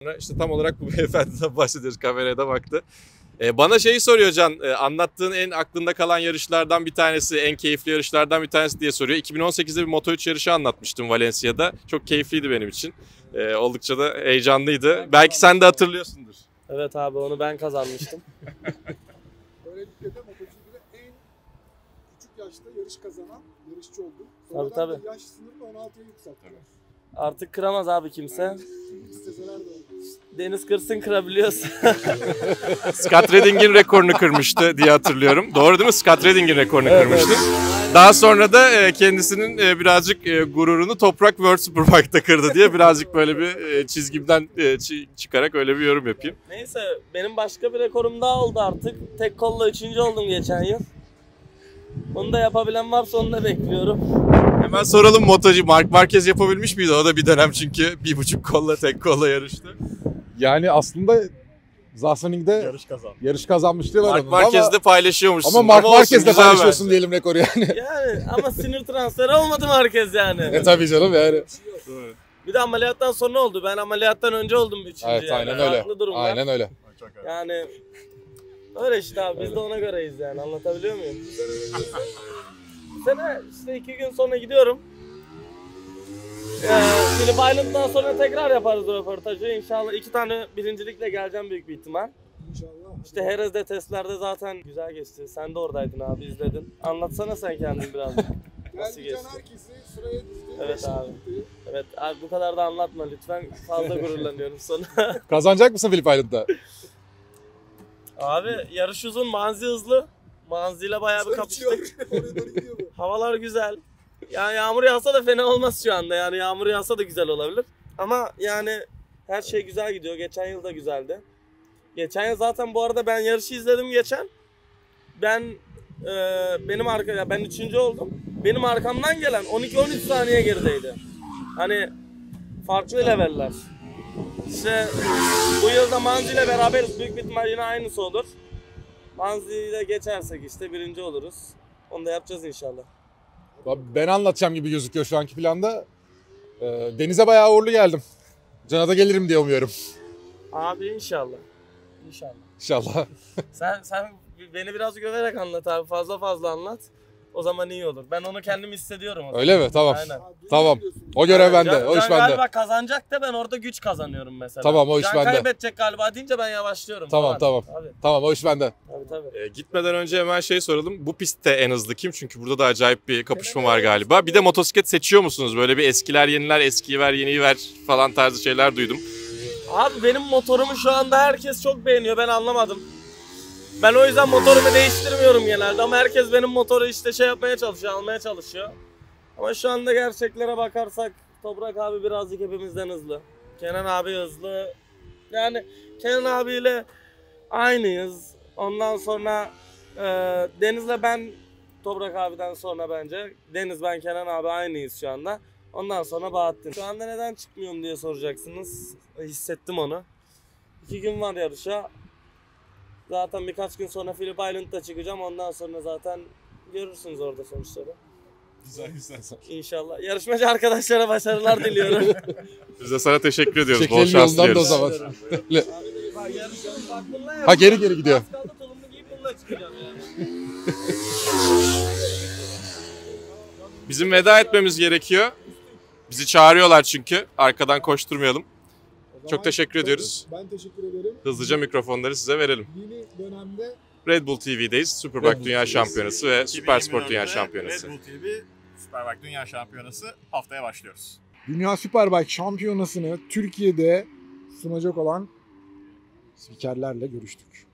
İşte tam olarak bu beyefendiden bahsediyoruz. Kameraya da baktı. Bana şeyi soruyor Can, anlattığın en aklında kalan yarışlardan bir tanesi, en keyifli yarışlardan bir tanesi diye soruyor. 2018'de bir Moto3 yarışı anlatmıştım Valencia'da. Çok keyifliydi benim için. Oldukça da heyecanlıydı. Belki sen de hatırlıyorsundur. Evet abi, onu ben kazanmıştım. Böylelikle de MotoGP'de en küçük yaşta yarış kazanan yarışçı oldu. Tabii. Yaş sınırını 16'ya yükselttiler. Artık kıramaz abi kimse. İsteseler de oldu. Deniz kırsın, kırabiliyorsa. Scott Redding'in rekorunu kırmıştı diye hatırlıyorum. Doğru değil mi? Scott Redding'in rekorunu kırmıştı. Daha sonra da kendisinin birazcık gururunu Toprak World Superbike'da kırdı diye birazcık böyle bir çizgimden çıkarak öyle bir yorum yapayım. Neyse, benim başka bir rekorum daha oldu artık. Tek kolla 3. oldum geçen yıl. Onu da yapabilen varsa onu da bekliyorum. Hemen soralım motocu Marc Marquez yapabilmiş miydi? O da bir dönem çünkü 1,5 kolla tek kolla yarıştı. Yani aslında Zassening'de yarış kazanmış diyorlar Marc Marquez'de paylaşıyormuşsun. Ama Marc Marquez'de güzel paylaşıyorsun bence. diyelim rekoru yani. Yani ama sinir transferi olmadı Marquez yani. Tabii canım yani. Doğru. Bir de ameliyattan sonra oldu. Ben ameliyattan önce oldum 3. Evet yani. aynen öyle. Farklı durumlar. Aynen öyle. Yani öyle işte abi, biz de ona göreyiz yani, anlatabiliyor muyum? Bu sene işte 2 gün sonra gidiyorum. Phillip Island'dan sonra tekrar yaparız o röportajı. İnşallah 2 tane birincilikle geleceğim büyük bir ihtimal. İnşallah. İşte Jerez'de testlerde zaten güzel geçti. Sen de oradaydın abi, izledin. Anlatsana sen kendin biraz. Nasıl Geldi Can geçti? herkesi sıraya dizdi. Evet abi. Evet abi, bu kadar da anlatma lütfen. Fazla gururlanıyorum sonra. Kazanacak mısın Phillip Island'da? Abi yarış uzun, manzi hızlı. Manziyle bayağı bir kapıştık. Oraya doğru gidiyor bu. Havalar güzel. Yani yağmur yağsa da fena olmaz şu anda. Yani yağmur yağsa da güzel olabilir. Ama yani her şey güzel gidiyor. Geçen yıl da güzeldi. Geçen yıl zaten bu arada ben yarışı izledim geçen. Ben 3. oldum. Benim arkamdan gelen 12-13 saniye gerideydi. Hani farklı leveller. İşte bu yılda Manzi ile beraberiz. Büyük bir ihtimal yine aynısı olur. Manzi ile geçersek işte 1. oluruz. Onu da yapacağız inşallah. Ben anlatacağım gibi gözüküyor şu anki planda. Denize bayağı uğurlu geldim. Can'a da gelirim diye umuyorum. Abi inşallah. İnşallah. İnşallah. Sen beni biraz göverek anlat abi. Fazla anlat. O zaman iyi olur. Ben onu kendim hissediyorum. Öyle mi? Tamam. Aynen. Tamam. O görev bende. Can, O iş Can bende. galiba kazanacak da ben orada güç kazanıyorum mesela. Tamam, o iş Can bende. kaybedecek galiba deyince ben yavaşlıyorum. Tamam. Tabii. Tamam o iş bende. Tabii. Gitmeden önce hemen şey soralım. Bu pistte en hızlı kim? Çünkü burada da acayip bir kapışma var galiba. Bir de motosiklet seçiyor musunuz? Böyle bir eskiler yeniler, eskiyi ver yeniyi ver falan tarzı şeyler duydum. Abi benim motorumu şu anda herkes çok beğeniyor. Ben anlamadım. Ben o yüzden motorumu değiştirmiyorum genelde. Ama herkes benim motoru işte şey yapmaya çalışıyor, almaya çalışıyor. Ama şu anda gerçeklere bakarsak Toprak abi birazcık hepimizden hızlı. Kenan abi hızlı. Yani Kenan abiyle aynıyız. Ondan sonra Deniz'le ben Toprak abiden sonra bence. Deniz, ben, Kenan abi aynıyız şu anda. Ondan sonra Bahattin. Şu anda neden çıkmıyorum diye soracaksınız. Hissettim onu. 2 gün var yarışa. Zaten birkaç gün sonra Phillip Island'da çıkacağım. Ondan sonra zaten görürsünüz orada sonuçları. Güzel. İnşallah. Yarışmacı arkadaşlara başarılar diliyorum. Biz de sana teşekkür ediyoruz. Bol Çekelim şans yoldan da o diliyoruz. zaman. Bak yarışın bak bununla Ha, geri gidiyor. Az kaldı tulumlu giyip bununla çıkacağım yani. Bizim veda etmemiz gerekiyor. Bizi çağırıyorlar çünkü. Arkadan koşturmayalım. Çok teşekkür ediyoruz. Ben teşekkür ederim. Hızlıca mikrofonları size verelim. Yeni dönemde Red Bull TV'deyiz. Superbike Dünya Şampiyonası ve Süpersport Dünya Şampiyonası. Red Bull TV Superbike Dünya Şampiyonası haftaya başlıyoruz. Dünya Superbike Şampiyonası'nı Türkiye'de sunacak olan spikerlerle görüştük.